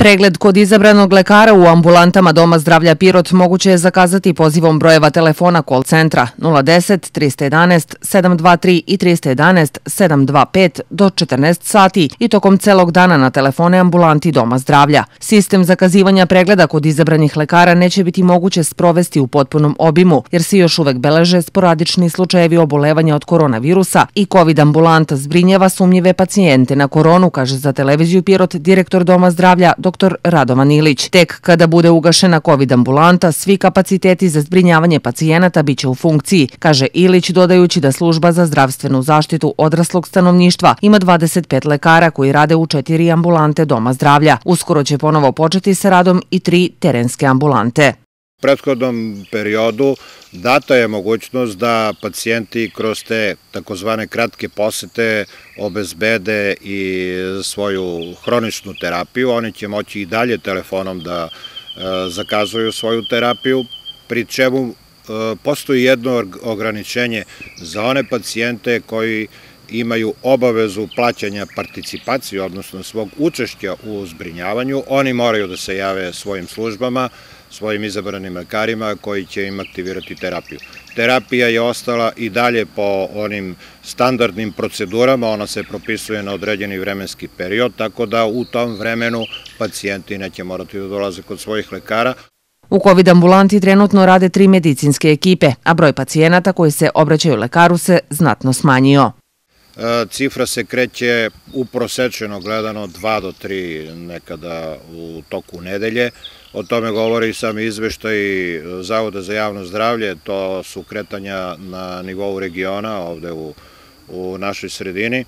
Pregled kod izabranog lekara u ambulantama Doma zdravlja Pirot moguće je zakazati pozivom brojeva telefona call centra 010 311 723 i 311 725 do 14 sati i tokom celog dana na telefone ambulanti Doma zdravlja. Sistem zakazivanja pregleda kod izabranih lekara neće biti moguće sprovesti u potpunom obimu, jer se još uvek beleže sporadični slučajevi obolevanja od koronavirusa i COVID ambulanta zbrinjava sumnjive pacijente na koronu, kaže za televiziju Pirot direktor Doma zdravlja dr. Radovan Ilić. Tek kada bude ugašena COVID ambulanta, svi kapaciteti za zbrinjavanje pacijenata biće u funkciji, kaže Ilić, dodajući da služba za zdravstvenu zaštitu odraslog stanovništva ima 25 lekara koji rade u 4 ambulante Doma zdravlja. Uskoro će ponovo početi sa radom i 3 terenske ambulante. U prethodnom periodu data je mogućnost da pacijenti kroz te takozvane kratke posete obezbede i svoju hroničnu terapiju. Oni će moći i dalje telefonom da zakazuju svoju terapiju, pri čemu postoji jedno ograničenje za one pacijente koji imaju obavezu plaćanja participacije, odnosno svog učešća u zbrinjavanju. Oni moraju da se jave svojim službama, svojim izabranim lekarima koji će im aktivirati terapiju. Terapija je ostala i dalje po onim standardnim procedurama, ona se propisuje na određeni vremenski period, tako da u tom vremenu pacijenti neće morati da dolaze kod svojih lekara. U COVID ambulanti trenutno rade 3 medicinske ekipe, a broj pacijenata koji se obraćaju lekaru se znatno smanjio. Cifra se kreće uprosečeno gledano 2 do 3 nekada u toku nedelje. O tome govori sam izveštaj Zavoda za javno zdravlje, to su kretanja na nivou regiona ovde u našoj sredini.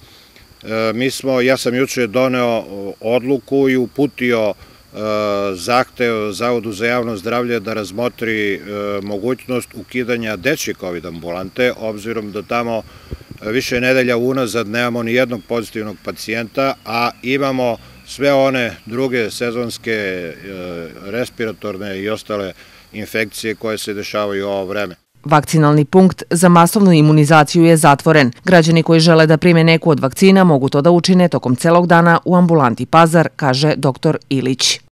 Ja sam juče doneo odluku i uputio zahtev Zavodu za javno zdravlje da razmotri mogućnost ukidanja dečje COVID ambulante, obzirom da tamo više nedelja unazad nemamo ni jednog pozitivnog pacijenta, a imamo sve one druge sezonske, respiratorne i ostale infekcije koje se dešavaju u ovo vreme. Vakcinalni punkt za masovnu imunizaciju je zatvoren. Građani koji žele da prime neku od vakcina mogu to da učine tokom celog dana u ambulanti Pazar, kaže dr. Ilić.